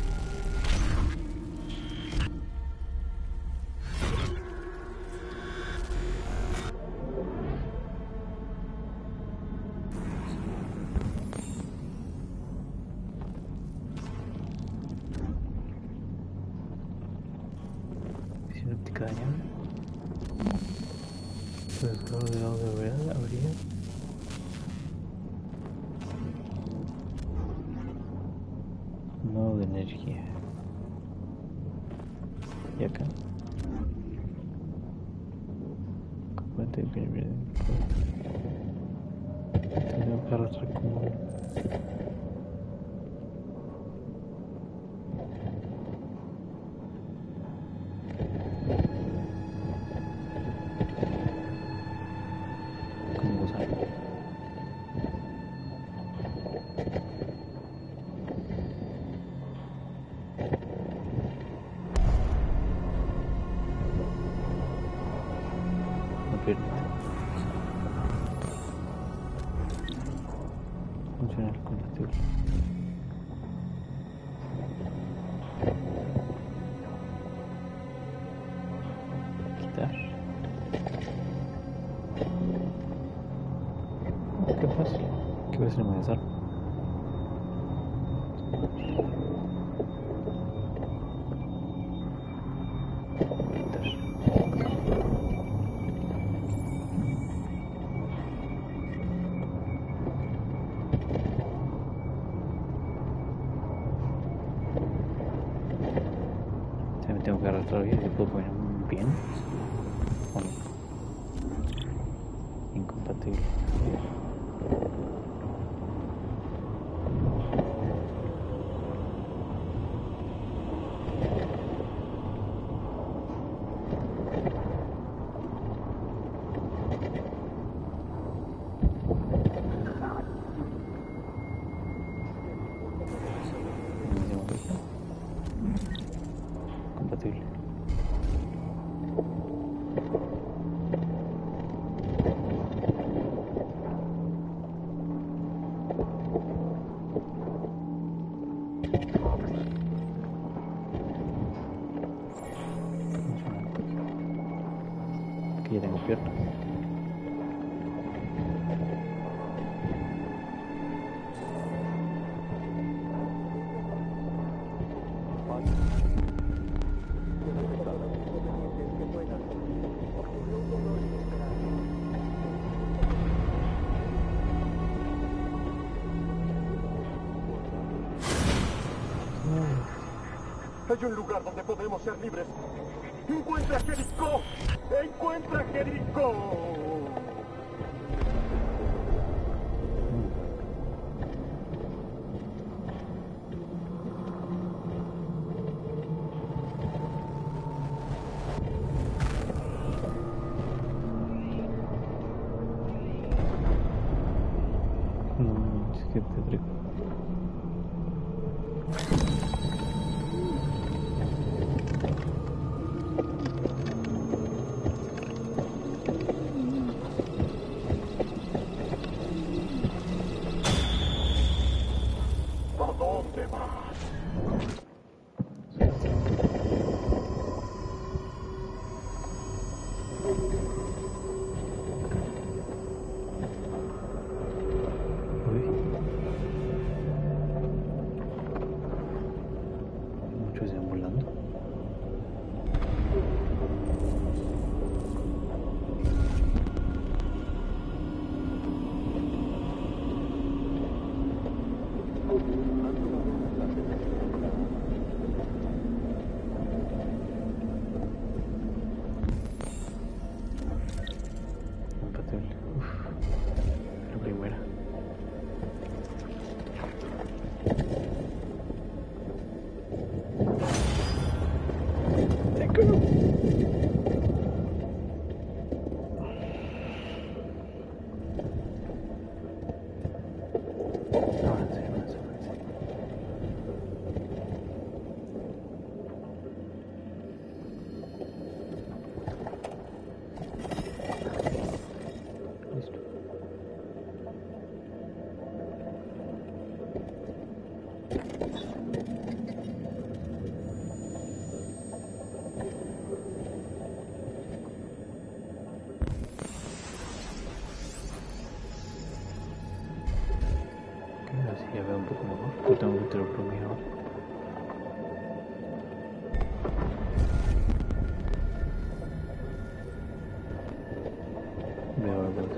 Visión óptica dañada. Procesador de audio habría. Nodo de energía. Y acá. Componente de equilibrio. Tengo que arrastrar como. funciona el combustible. Quitar. Qué fácil. ¿Qué ves en el desarme? Tengo que arrastrar bien, yo puedo poner bien o no. Incompatible. Compatible. Aquí ya tengo piernas. Hay un lugar donde podemos ser libres. ¡Encuentra a Jericho! ¡Encuentra a Jericho! Es que te trigo. ¿A dónde vas? Muchos deambulando. Compatible. La primera. Así ya veo un poco mejor. Yo tengo que tener por mí ahora. Voy a ver vuelta.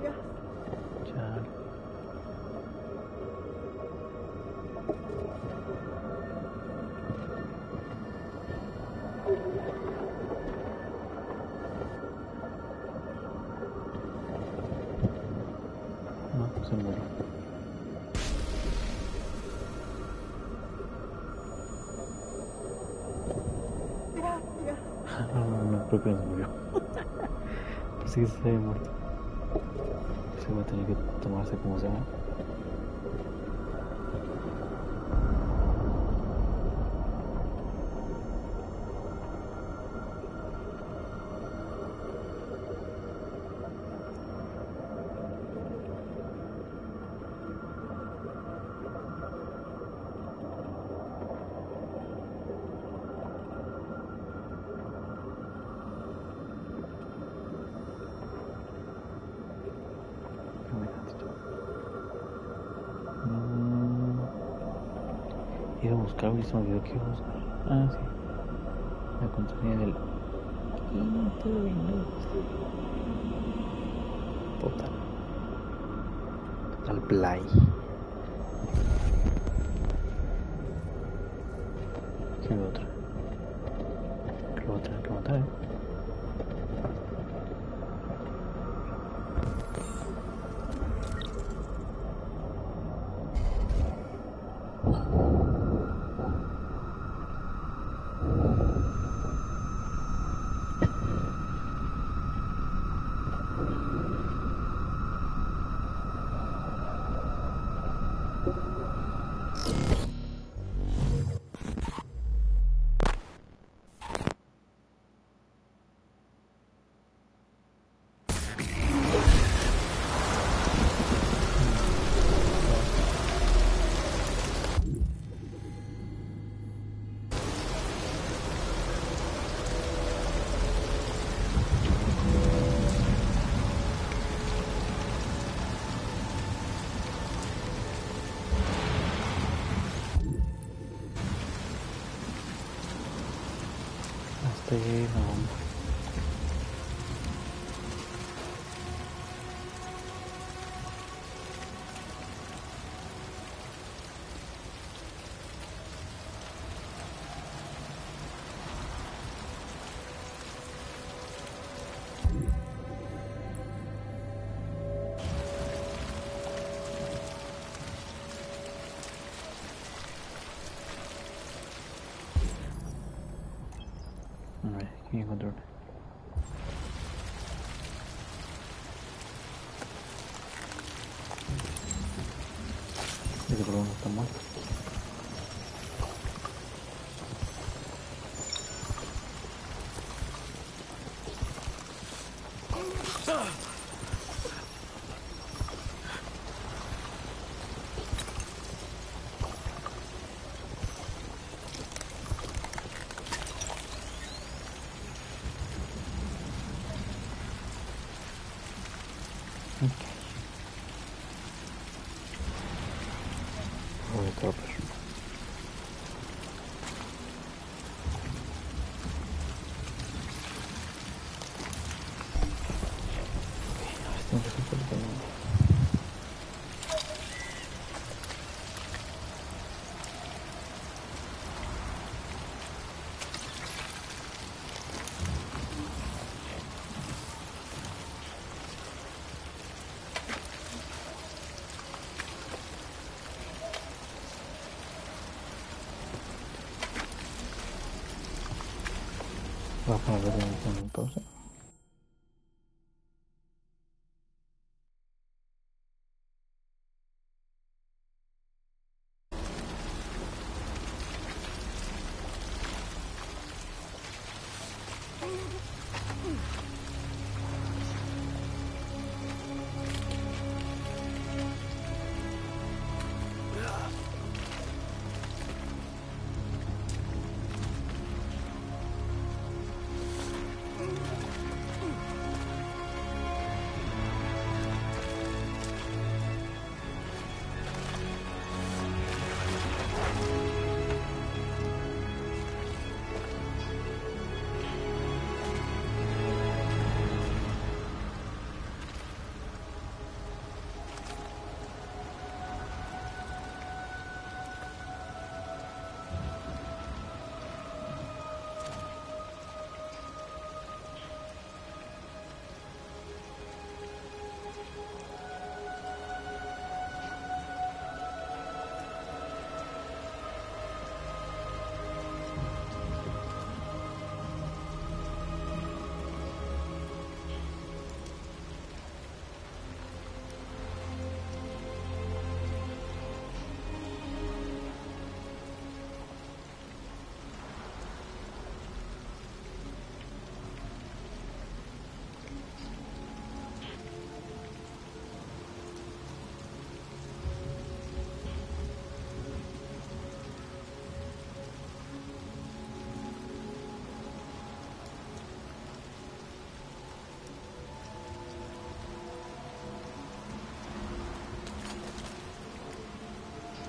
Chale. No, se murió. No, creo que no se murió. Pensé que se había muerto. Se va a tener que tomarse como sea. Iba a buscar y se me olvidó que iba a buscar. Ah, sí. La contraseña del internet. Total play. ¿Qué otra? ¿Qué otra? ¿Qué otra? Hasta ahí la bomba. A ver, aquí encontré una. Ese por lo menos está muerto. Voy a ponerlo en pausa.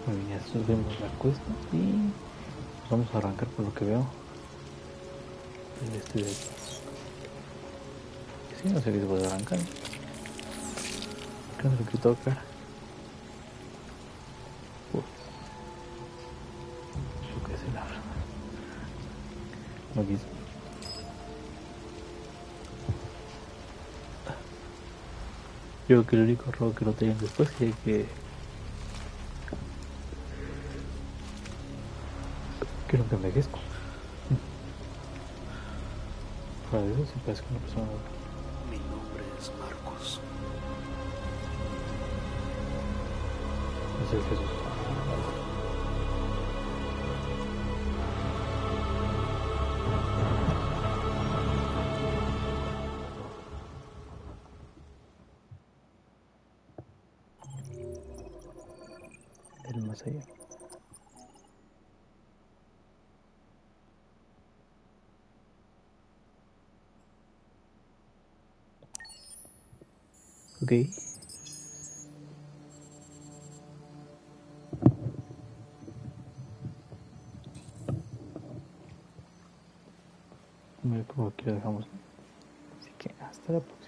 Muy bien, ya subimos la cuesta y vamos a arrancar por lo que veo. El este de aquí. Sí, no sé qué se puede arrancar. ¿Qué es lo que toca? Yo qué sé, la verdad. No quise. Yo creo que el único robo que no tenían después es que nunca envejezco. Fuera de eso, sí parece que una persona. Mi nombre es Marcos. No sé, Jesús. El más allá. Ok. Muy como aquí lo dejamos. Así que hasta la próxima.